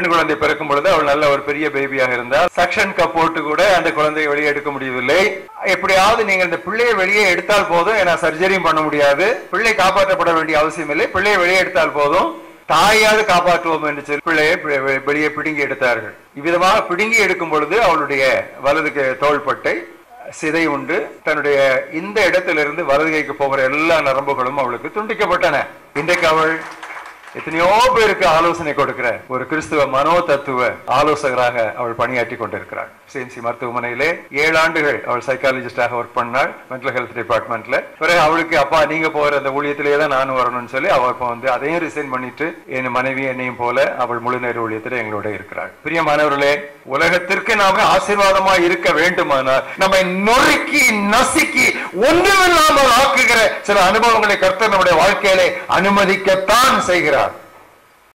பெண் குழந்தை பிறக்கும் பொழுது அவள் நல்ல ஒரு பெரிய பேபியாக இருந்தால் சக்ஷன் கப் போட்டு கூட அந்த குழந்தையை வெளியே எடுக்க முடியவில்லை. எப்படியாவது நீங்கள் இந்த பிள்ளையை வெளியே எடுத்தால் போதும், ஏன்னா சர்ஜரியும் பண்ண முடியாது, பிள்ளை காப்பாற்றப்பட வேண்டிய அவசியம் இல்லை, பிள்ளையை வெளியே எடுத்தால் போதும், தாயாவது காப்பாற்றுவோம் என்று சொல்லி பிள்ளையை வெளியே பிடுங்கி எடுத்தார்கள். இவ்விதமாக பிடுங்கி எடுக்கும் பொழுது அவளுடைய வலது தோள்பட்டை சிதை உண்டு. தன்னுடைய இந்த இடத்திலிருந்து வலதுகைக்கு போகிற எல்லா நரம்புகளும் அவளுக்கு துண்டிக்கப்பட்டன. இன்றைக்கு அவள் எத்தனையோ பேருக்கு ஆலோசனை கொடுக்கிற ஒரு கிறிஸ்துவ மனோ தத்துவ ஆலோசகராக அவள் பணியாற்றி கொண்டிருக்கிறாள். சிஎம்சி மருத்துவமனையிலே 7 ஆண்டுகள் அவள் சைக்காலஜிஸ்டாக ஒர்க் பண்ணாள், மென்டல் ஹெல்த் டிபார்ட்மெண்ட்ல. பிறகு அவளுக்கு அப்பா நீங்க போற அந்த ஊழியத்திலேயே தான் நானும் வரணும்னு சொல்லி அவள் இப்போ அதையும் ரிசைன் பண்ணிட்டு என் மனைவி என்னையும் போல அவள் முழு நேர ஊழியத்தில் எங்களோட இருக்கிறாள். பிரியமானவர்களே, உலகத்திற்கு நாம ஆசீர்வாதமா இருக்க வேண்டுமானால் நம்மை நொறுக்கி நசுக்கி ஒன்றுமில்லாமல் ஆக்குகிற சில அனுபவங்களை கர்த்தர் நம்முடைய வாழ்க்கையிலே அனுமதிக்கத்தான் செய்கிறார்.